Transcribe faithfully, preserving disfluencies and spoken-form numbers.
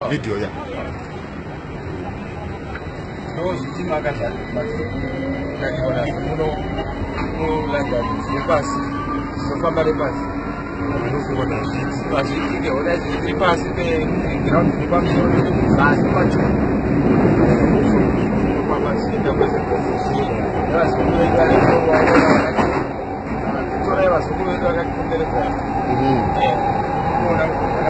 video ya. Terus dimakan dari orang mulo mulo lagi lepas sefama lepas lepas itu orang lepas itu ground lepas lepas lepas lepas itu masih lepas itu ada orang orang itu lepas itu ada orang